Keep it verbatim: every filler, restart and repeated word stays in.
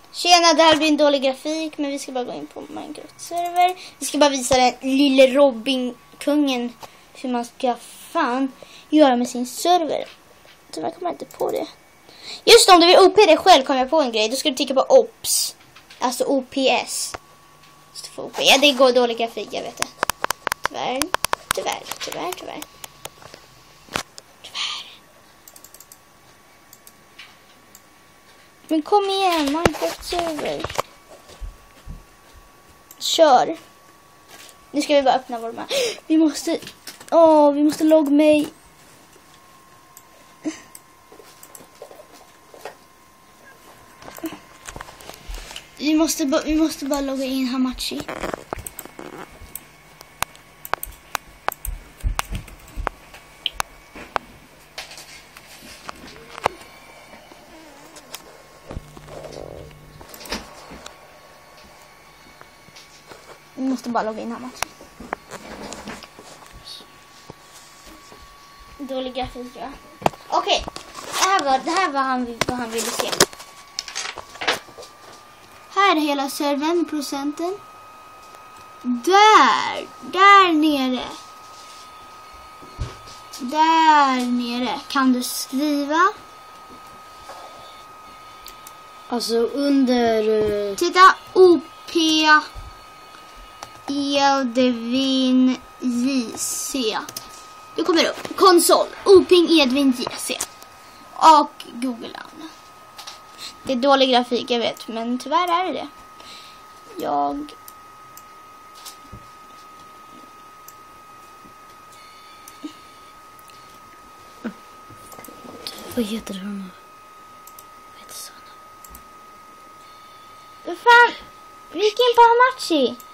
Tjena, det här blir en dålig grafik, men vi ska bara gå in på Minecraft-server. Vi ska bara visa den lille Robin-kungen hur man ska fan göra med sin server. Tyvärr kommer jag inte på det. Just om du vill O P det själv kommer jag på en grej. Då ska du trycka på Ops. Alltså O P S. O P. Ja, det går dålig grafik, jag vet det. Tyvärr, tyvärr, tyvärr, tyvärr. Tyvärr. Men kom igen, Minecraft-server. Kör. Nu ska vi bara öppna vår map. Vi måste... Åh, oh, vi måste logga mig. Vi måste, ba, vi måste bara logga in Hamachi. Vi måste bara logga in Hamachi. Dålig grafik, ja. Okej, okay. det här var, det här var han, vad han ville se. Här är hela servern, procenten. Där, där nere. Där nere kan du skriva. Alltså under... Titta, O P Edvin J C. Du kommer upp. Konsol, Oping Edvin J C. Och Google. Det är dålig grafik, jag vet, men tyvärr är det det. Jag... Vad heter det nu? Vad heter såna? Vad fan? Vi gick in på Hamachi.